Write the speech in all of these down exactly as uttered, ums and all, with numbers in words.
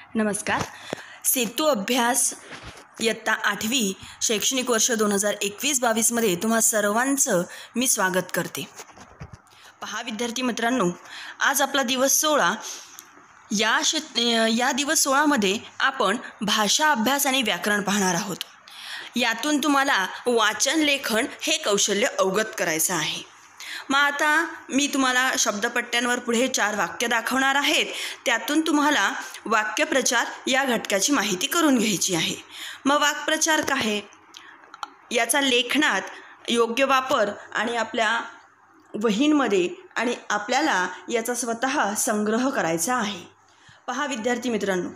नमस्कार. सेतू अभ्यास इयत्ता आठवी शैक्षणिक वर्ष दोन हजार एकवीस बावीसमध्ये तुम्हा सर्वांचं मी स्वागत करते. पहा विद्यार्थी मित्रांनो, आज आपला दिवस सोळा. या श या दिवस सोळामध्ये आपण भाषा अभ्यास आणि व्याकरण पाहणार आहोत. यातून तुम्हाला वाचन लेखन हे कौशल्य अवगत करायचं आहे. मग आता मी तुम्हाला शब्दपट्ट्यांवर पुढे चार वाक्य दाखवणार आहेत. त्यातून तुम्हाला वाक्यप्रचार या घटकाची माहिती करून घ्यायची आहे. मग वाक्प्रचार काय आहे, याचा लेखनात योग्य वापर आणि आपल्या वहींमध्ये आणि आपल्याला याचा स्वतः संग्रह करायचा आहे. पहा विद्यार्थी मित्रांनो,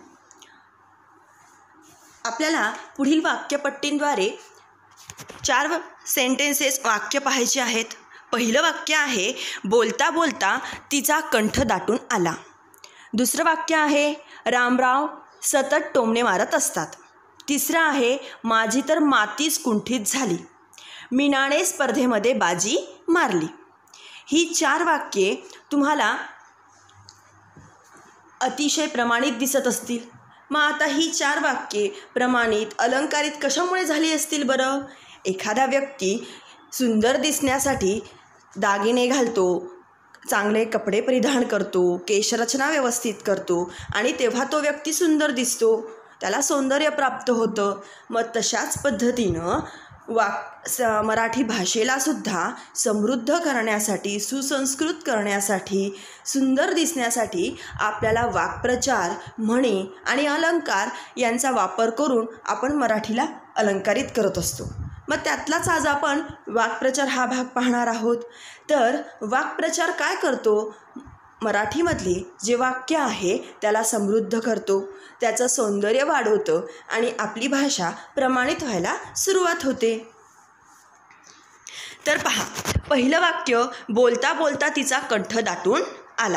आपल्याला पुढील वाक्यपट्टींद्वारे चार सेंटेन्सेस वाक्य पाहायचे आहेत. पहिलं वाक्य आहे, बोलता बोलता तिचा कंठ दाटून आला. दुसरं वाक्य आहे, रामराव सतत टोमणे मारत असतात. तिसरं आहे, माझी तर मातीच कुंठित झाली. मीनाने स्पर्धेमध्ये बाजी मारली. ही चार वाक्ये तुम्हाला अतिशय प्रमाणित दिसत असतील. मग आता ही चार वाक्ये प्रमाणित अलंकारित कशामुळे झाली असतील बरं? एखादा व्यक्ती सुंदर दिसण्यासाठी दागिने घालतो, चांगले कपडे परिधान करतो, केशरचना व्यवस्थित करतो आणि तेव्हा तो व्यक्ती सुंदर दिसतो, त्याला सौंदर्य प्राप्त होतं. मग तशाच पद्धतीनं वाक स मराठी भाषेला सुद्धा समृद्ध करण्यासाठी, सुसंस्कृत करण्यासाठी, सुंदर दिसण्यासाठी आपल्याला वाक्प्रचार, म्हणी आणि अलंकार यांचा वापर करून आपण मराठीला अलंकारित करत असतो. मग त्यातलाच आज आपण वाक्प्रचार हा भाग पाहणार आहोत. तर वाक्प्रचार काय करतो? मराठीमधले जे वाक्य आहे त्याला समृद्ध करतो, त्याचं सौंदर्य वाढवतं आणि आपली भाषा प्रमाणित व्हायला सुरुवात होते. तर पहा, पहिलं वाक्य, बोलता बोलता तिचा कंठ दाटून आला.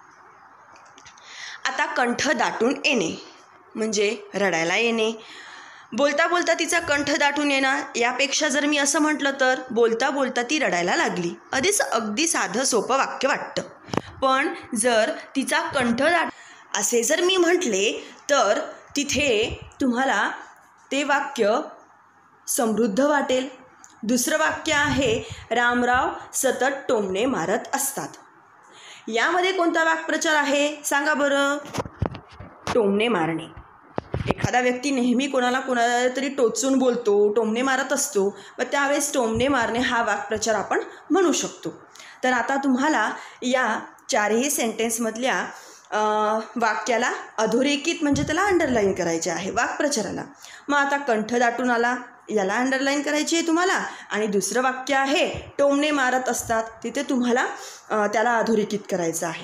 आता कंठ दाटून येणे म्हणजे रडायला येणे. बोलता बोलता तिचा कंठ दाटून येणार, यापेक्षा जर मी असं म्हटलं तर बोलता बोलता ती रडायला लागली. आधीच अगदी साधं सोपं वाक्य वाटतं. पण जर तिचा कंठ दाट असे जर मी म्हटले तर तिथे तुम्हाला ते वाक्य समृद्ध वाटेल. दुसरं वाक्य आहे, रामराव सतत टोमणे मारत असतात. यामध्ये कोणता वाक्प्रचार आहे सांगा बरं? टोमणे मारणे. एखादा व्यक्ती नेहमी कोणाला कोणाला तरी टोचून बोलतो, टोमणे मारत असतो, व त्यावेळेस टोमणे मारणे हा वाक्प्रचार आपण म्हणू शकतो. तर आता तुम्हाला या चारही सेंटेन्समधल्या वाक्याला अधोरेखित म्हणजे त्याला अंडरलाईन करायचे आहे वाक्प्रचाराला. मग आता कंठ दाटून आला याला अंडरलाईन करायची आहे तुम्हाला. आणि दुसरं वाक्य आहे, टोमणे मारत असतात, तिथे तुम्हाला त्याला अधोरेखित करायचं आहे.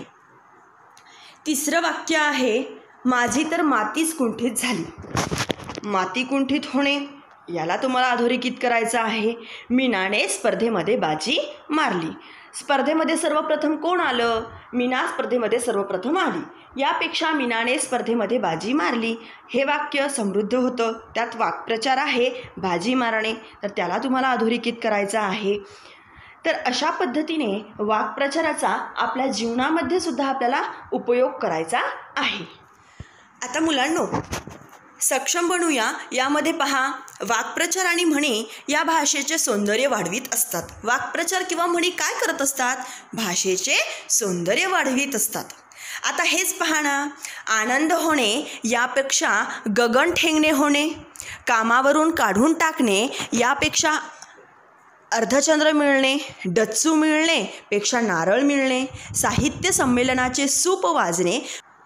तिसरं वाक्य आहे, माझी तर मातीच कुंठित झाली. माती कुंठित होणे याला तुम्हाला अधोरेखित करायचं आहे. मीनाने स्पर्धेमध्ये बाजी मारली. स्पर्धेमध्ये सर्वप्रथम कोण आलं? मीना स्पर्धेमध्ये सर्वप्रथम आली. यापेक्षा मीनाने स्पर्धेमध्ये बाजी मारली हे वाक्य समृद्ध होतं. त्यात वाक्प्रचार आहे बाजी मारणे, तर त्याला तुम्हाला अधोरेखित करायचं आहे. तर अशा पद्धतीने वाक्प्रचाराचा आपल्या जीवनामध्ये सुद्धा आपल्याला उपयोग करायचा आहे. आता मुलांनो, सक्षम बनूया यामध्ये पहा, वाक्प्रचार आणि म्हणी या भाषेचे सौंदर्य वाढवित असतात. वाक्प्रचार किंवा म्हणी काय करत असतात? भाषेचे सौंदर्य वाढवित असतात. आता हेच पहा ना, आनंद होणे यापेक्षा गगन ठेंगणे होणे, कामावरून काढून टाकणे यापेक्षा अर्धचंद्र मिळणे, डच्चू मिळणे पेक्षा नारळ मिळणे, साहित्य संमेलनाचे सूप वाजणे,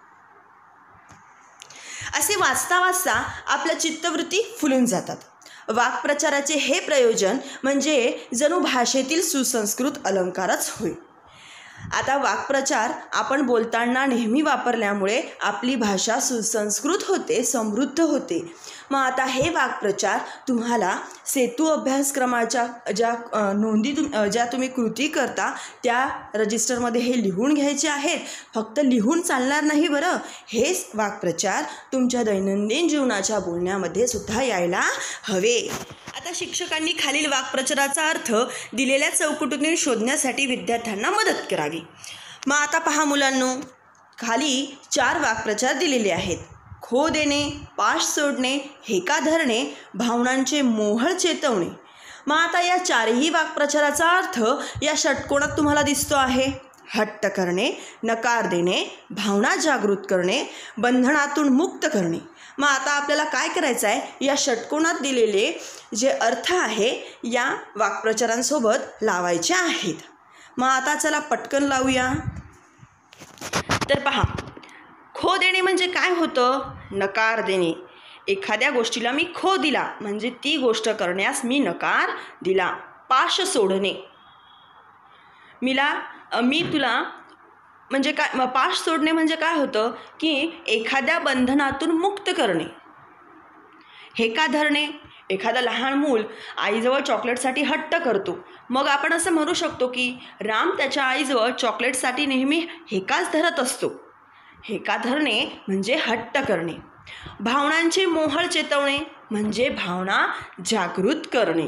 असे वाचता वाचता आपल्या चित्तवृत्ती फुलून जातात. वाक्प्रचाराचे हे प्रयोजन म्हणजे जणू भाषेतील सुसंस्कृत अलंकारच होय. आता वाक्प्रचार आपण बोलताना नेहमी वापरल्यामुळे आपली भाषा सुसंस्कृत होते, समृद्ध होते. मग आता हे वाक्प्रचार तुम्हाला सेतू अभ्यासक्रमाच्या ज्या नोंदी तुम ज्या तुम्ही कृती करता त्या रजिस्टरमध्ये हे लिहून घ्यायचे आहेत. फक्त लिहून चालणार नाही बरं, हेच वाक्प्रचार तुमच्या दैनंदिन जीवनाच्या बोलण्यामध्ये सुद्धा यायला हवे. आता शिक्षकांनी खालील वाक्प्रचाराचा अर्थ दिलेल्या चौकटीतून शोधण्यासाठी विद्यार्थ्यांना मदत करावी. मग आता पहा मुलांनो, खाली चार वाक्प्रचार दिलेले आहेत. खो देणे, पाश सोडणे, हेका धरणे, भावनांचे मोहळ चेतवणे. मग आता या चारही वाक्प्रचाराचा अर्थ या षटकोनात तुम्हाला दिसतो आहे. हट्ट करणे, नकार देणे, भावना जागृत करणे, बंधनातून मुक्त करणे. मग आता आपल्याला काय करायचं आहे, या षटकोनात दिलेले जे अर्थ आहे या वाक्प्रचारांसोबत लावायचे आहेत. मग आता चला पटकन लावूया. तर पहा, खो देणे म्हणजे काय होतं? नकार देणे. एखाद्या गोष्टीला मी खो दिला म्हणजे ती गोष्ट करण्यास मी नकार दिला. पाश सोडणे, मिला मी तुला म्हणजे काय, पाश सोडणे म्हणजे काय होतं की एखाद्या बंधनातून मुक्त करणे. हेका धरणे, एखादा लहान मूल आईजवळ चॉकलेटसाठी हट्ट करतो. मग आपण असं म्हणू शकतो की राम त्याच्या आईजवळ चॉकलेटसाठी नेहमी हेकाच धरत असतो. हेका धरणे म्हणजे हट्ट करणे. भावनांचे मोहळ चेतवणे म्हणजे भावना जागृत करणे.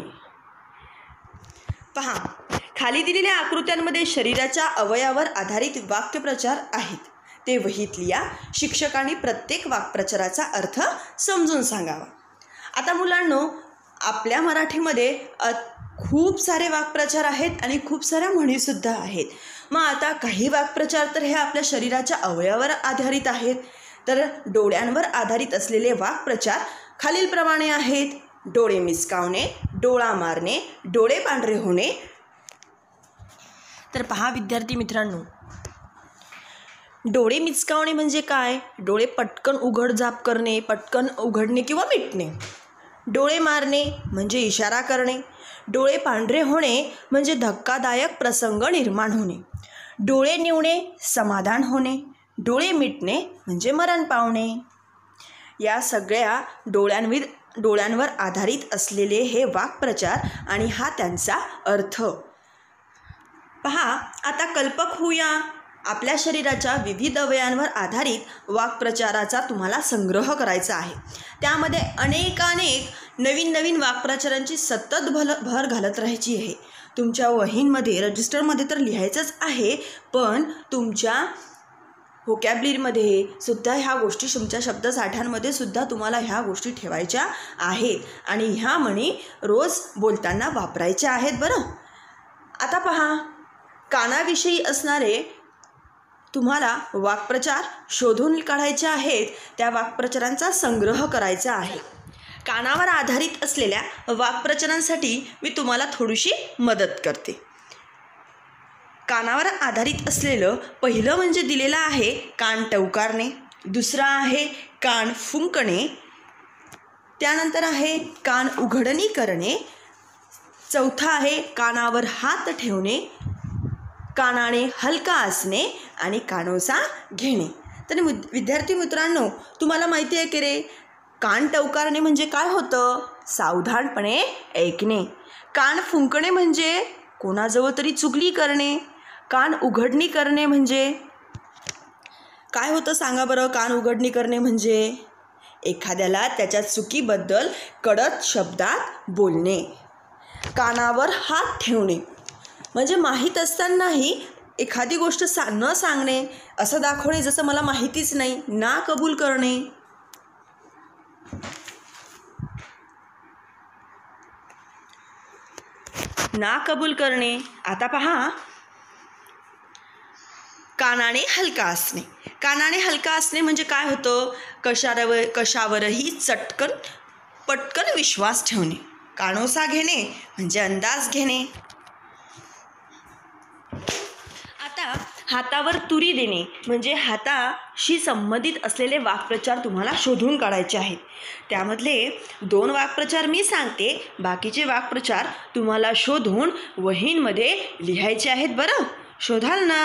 पहा, खाली दिलेल्या आकृत्यांमध्ये शरीराच्या अवयवावर आधारित वाक्यप्रचार आहेत. ते वहीत लिहा. शिक्षकांनी प्रत्येक वाक्प्रचाराचा अर्थ समजून सांगावा. आता मुलांनो, आपल्या मराठीमध्ये खूप सारे वाक्प्रचार आहेत आणि खूप साऱ्या म्हणीसुद्धा आहेत. मग आता काही वाक्प्रचार तर हे आपल्या शरीराच्या अवयवावर आधारित आहेत. तर डोळ्यांवर आधारित असलेले वाक्प्रचार खालीलप्रमाणे आहेत. डोळे मिचकावणे, डोळा मारणे, डोळे पांढरे होणे. तर पहा विद्यार्थी मित्रांनो, डोळे मिचकावणे म्हणजे काय? डोळे पटकन उघडझाप करणे, पटकन उघडणे किंवा मिटणे. डोळे मारणे म्हणजे इशारा करणे. डोळे पांढरे होणे म्हणजे धक्कादायक प्रसंग निर्माण होणे. डोळे निवणे समाधान होणे. डोळे मिटणे म्हणजे मरण पावणे. या सगळ्या डोळ्यांवर डोळ्यांवर आधारित असलेले हे वाक्प्रचार आणि हा त्यांचा अर्थ. पहा, आता कल्पक होऊया. आपल्या शरीराच्या विविध अवयवांवर आधारित वाक्प्रचाराचा तुम्हाला संग्रह करायचा आहे. त्यामध्ये अनेकानेक नवीन नवीन वाक्प्रचारांची सतत भल भर घालत राहायची आहे. तुमच्या वहींमध्ये रजिस्टरमध्ये तर लिहायचंच आहे, पण तुमच्या व्होकॅब्युलरीमध्ये सुद्धा ह्या गोष्टी, तुमच्या शब्दसाठ्यांमध्ये सुद्धा तुम्हाला ह्या गोष्टी ठेवायच्या आहेत आणि ह्या म्हणी रोज बोलताना वापरायच्या आहेत. बरं, आता पहा, कानाविषयी असणारे तुम्हाला वाक्प्रचार शोधून काढायचे आहेत. त्या वाक्प्रचारांचा संग्रह करायचा आहे. कानावर आधारित असलेल्या वाक्प्रचारांसाठी मी तुम्हाला थोडीशी मदत करते. कानावर आधारित असलेलं पहिलं म्हणजे दिलेलं आहे कान टवकारणे. दुसरा आहे कान फुंकणे. त्यानंतर आहे कान उघडणी करणे. चौथा आहे कानावर हात ठेवणे. कानाने हलका असणे आणि कानोसा घेणे. तर विद्यार्थी मित्रांनो, तुम्हाला माहिती आहे की रे, कान टवकारणे म्हणजे काय होतं? सावधानपणे ऐकणे. कान फुंकणे म्हणजे कोणाजवळ तरी चुगली करणे. कान उघडणी करणे म्हणजे काय होतं सांगा बरं? कान उघडणी करणे म्हणजे एखाद्याला त्याच्या चुकीबद्दल कडक शब्दात बोलणे. कानावर हात ठेवणे म्हणजे माहीत असतानाही एखादी गोष्ट सा न सांगणे, असं दाखवणे जसं मला माहितीच नाही. ना कबूल करणे. ना कबूल करणे. आता पहा, कानाने हलका असणे. कानाने हलका असणे म्हणजे काय होतं? कशावर कशावरही चटकन पटकन विश्वास ठेवणे. कानोसा घेणे म्हणजे अंदाज घेणे. आता हातावर तुरी देणे म्हणजे हाताशी संबंधित असलेले वाक्प्रचार तुम्हाला शोधून काढायचे आहेत. त्यामधले दोन वाक्प्रचार मी सांगते, बाकीचे वाक्प्रचार तुम्हाला शोधून वहींमध्ये लिहायचे आहेत. बरं, शोधाल ना?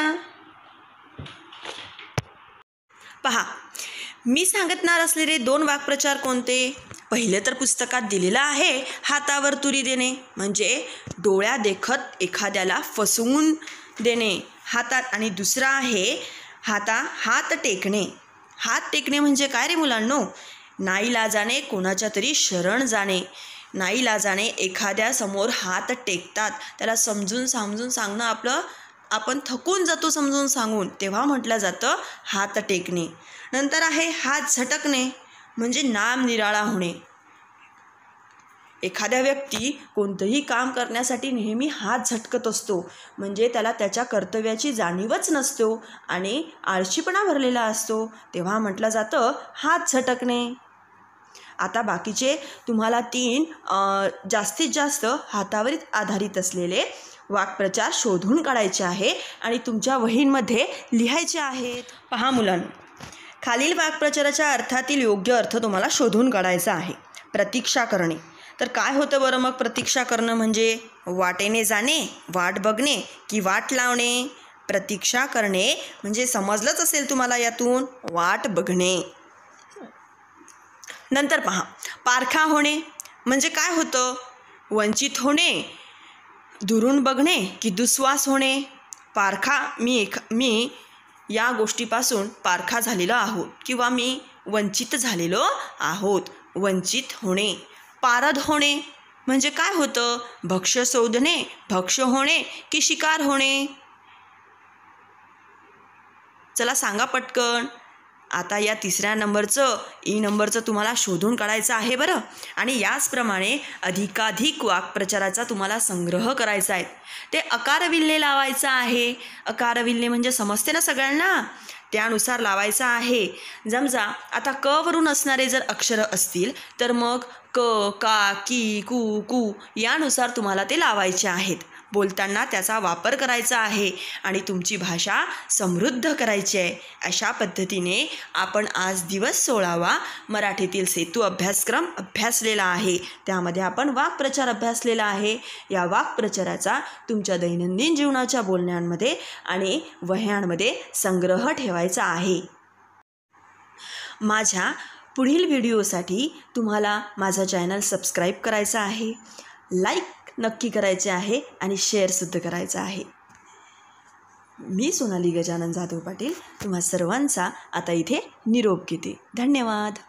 पहा, मी सांगणार असलेले दोन वाक्प्रचार कोणते? पहिले तर पुस्तकात दिलेलं आहे हातावर तुरी देणे म्हणजे डोळ्या देखत एखाद्याला फसवून देणे हातात. आणि दुसरा आहे हाता हात टेकणे. हात टेकणे म्हणजे काय रे मुलांनो? नाईलाजाने कोणाच्या तरी शरण जाणे. नाईलाजाने एखाद्यासमोर हात टेकतात, त्याला समजून समजून सांगणं आपलं आपण थकून जातो समजून सांगून, तेव्हा म्हटलं जातं हात टेकणे. नंतर आहे हात झटकणे, म्हणजे नाम निराळा होणे. एखाद्या व्यक्ती कोणतंही काम करण्यासाठी नेहमी हात झटकत असतो, म्हणजे त्याला त्याच्या कर्तव्याची जाणीवच नसतो आणि आळशीपणा भरलेला असतो, तेव्हा म्हटलं जातं हात झटकणे. आता बाकीचे तुम्हाला तीन जास्तीत जास्त हातावर आधारित असलेले वाक्प्रचार शोधून काढायचे आहे आणि तुमच्या वहींमध्ये लिहायचे आहेत. पहा मुलांनो, खालील वाक्प्रचाराच्या अर्थातील योग्य अर्थ तुम्हाला शोधून काढायचा आहे. प्रतीक्षा करणे, तर काय होतं बरं मग प्रतीक्षा करणं म्हणजे? वाटेने जाणे, वाट बघणे की वाट लावणे. प्रतीक्षा करणे म्हणजे समजलंच असेल तुम्हाला यातून, वाट बघणे. नंतर पहा, पारखा होणे म्हणजे काय होतं? वंचित होणे, दुरून बघणे की दुस्वास होणे. पारखा, मी एक मी या गोष्टीपासून पारखा झालेलो आहोत किंवा मी वंचित झालेलो आहोत. वंचित होणे. पारद होणे म्हणजे काय होतं? भक्ष्य शोधणे, भक्ष्य होणे की शिकार होणे. चला सांगा पटकन. आता या तिसऱ्या नंबरचं ई नंबरचं तुम्हाला शोधून काढायचं आहे बरं. आणि याचप्रमाणे अधिकाधिक वाक्प्रचाराचा तुम्हाला संग्रह करायचा आहे. ते अकारविल्ले लावायचं आहे. अकारविल्ले म्हणजे समजते ना सगळ्यांना, त्यानुसार लावायचं आहे. समजा आता क वरून असणारे जर अक्षरं असतील तर मग क, का, की, कु, कू यानुसार तुम्हाला ते लावायचे आहेत. बोलताना त्याचा वापर करायचा आहे आणि तुमची भाषा समृद्ध करायची आहे. अशा पद्धतीने आपण आज दिवस सोळावा मराठीतील सेतू अभ्यासक्रम अभ्यासलेला आहे. त्यामध्ये आपण वाक्प्रचार अभ्यासलेला आहे. या वाक्प्रचाराचा तुमच्या दैनंदिन जीवनाच्या बोलण्यांमध्ये आणि वह्यांमध्ये संग्रह ठेवायचा आहे. माझ्या पुढील व्हिडिओसाठी तुम्हाला माझा चॅनल सबस्क्राईब करायचा आहे, लाईक नक्की करायचे आहे आणि शेअरसुद्धा करायचा आहे. मी सोनाली गजानन जाधव पाटील तुम्हा सर्वांचा आता इथे निरोप घेते. धन्यवाद.